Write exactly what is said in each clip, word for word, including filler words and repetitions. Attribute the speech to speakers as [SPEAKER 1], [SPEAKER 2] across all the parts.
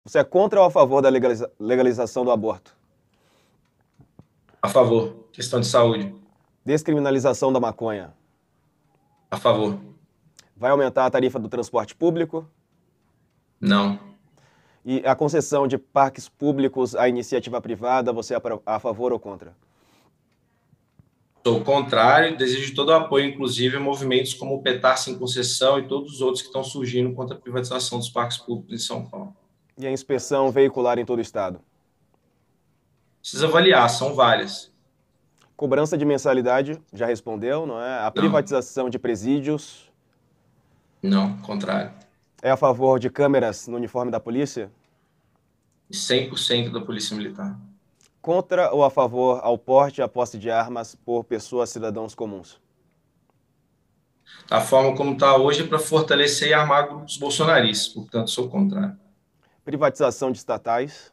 [SPEAKER 1] Você é contra ou a favor da legaliza- legalização do aborto?
[SPEAKER 2] A favor. Questão de saúde.
[SPEAKER 1] Descriminalização da maconha.
[SPEAKER 2] A favor.
[SPEAKER 1] Vai aumentar a tarifa do transporte público?
[SPEAKER 2] Não.
[SPEAKER 1] E a concessão de parques públicos à iniciativa privada, você é a favor ou contra?
[SPEAKER 2] Sou contrário, desejo todo o apoio, inclusive a movimentos como o Petar Sem Concessão e todos os outros que estão surgindo contra a privatização dos parques públicos em São Paulo.
[SPEAKER 1] E a inspeção veicular em todo o estado?
[SPEAKER 2] Precisa avaliar, são várias.
[SPEAKER 1] Cobrança de mensalidade, já respondeu, não é? A
[SPEAKER 2] Não,
[SPEAKER 1] privatização de presídios,
[SPEAKER 2] não, contrário.
[SPEAKER 1] é a favor de câmeras no uniforme da polícia?
[SPEAKER 2] cem por cento da Polícia Militar.
[SPEAKER 1] Contra ou a favor ao porte e à posse de armas por pessoas cidadãos comuns?
[SPEAKER 2] A forma como está hoje é para fortalecer e armar grupos bolsonaristas, portanto, sou contrário.
[SPEAKER 1] Privatização de estatais,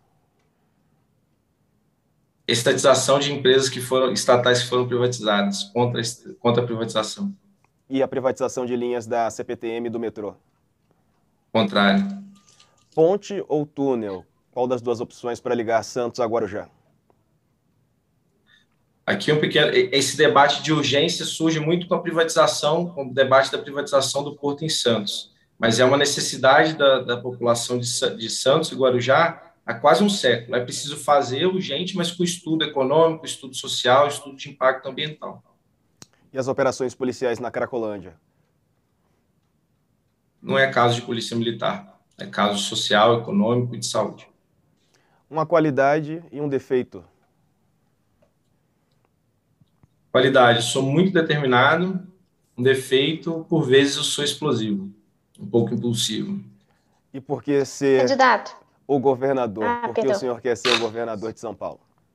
[SPEAKER 2] Estatização de empresas que foram estatais que foram privatizadas, contra, contra a privatização.
[SPEAKER 1] e a privatização de linhas da C P T M e do metrô.
[SPEAKER 2] Contrário.
[SPEAKER 1] Ponte ou túnel? Qual das duas opções para ligar Santos a Guarujá?
[SPEAKER 2] Aqui um pequeno, esse debate de urgência surge muito com a privatização, com o debate da privatização do Porto em Santos, mas é uma necessidade da, da população de, de Santos e Guarujá há quase um século. É preciso fazer urgente, mas com estudo econômico, estudo social, estudo de impacto ambiental.
[SPEAKER 1] E as operações policiais na Cracolândia?
[SPEAKER 2] Não é caso de polícia militar, é caso social, econômico e de saúde.
[SPEAKER 1] Uma qualidade e um defeito.
[SPEAKER 2] Qualidade, sou muito determinado, um defeito, por vezes eu sou explosivo, um pouco impulsivo.
[SPEAKER 1] E por que ser
[SPEAKER 3] Candidato.
[SPEAKER 1] o governador?
[SPEAKER 3] Ah,
[SPEAKER 1] Por que o
[SPEAKER 3] perdão.
[SPEAKER 1] senhor quer ser o governador de São Paulo?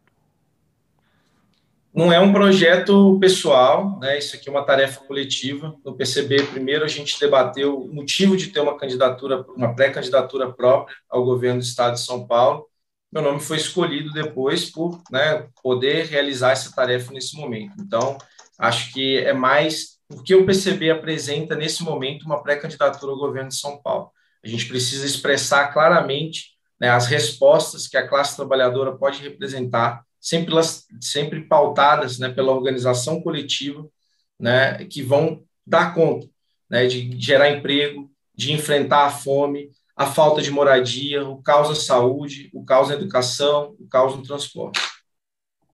[SPEAKER 2] Não é um projeto pessoal, né? Isso aqui é uma tarefa coletiva. No P C B, primeiro a gente debateu o motivo de ter uma candidatura, uma pré-candidatura própria ao governo do Estado de São Paulo. Meu nome foi escolhido depois por, né, poder realizar essa tarefa nesse momento. Então, acho que é mais porque o P C B apresenta nesse momento uma pré-candidatura ao governo de São Paulo. A gente precisa expressar claramente, né, as respostas que a classe trabalhadora pode representar, sempre, sempre pautadas, né, pela organização coletiva, né, que vão dar conta, né, de gerar emprego, de enfrentar a fome, a falta de moradia, o caos na saúde, o caos na educação, o caos no transporte.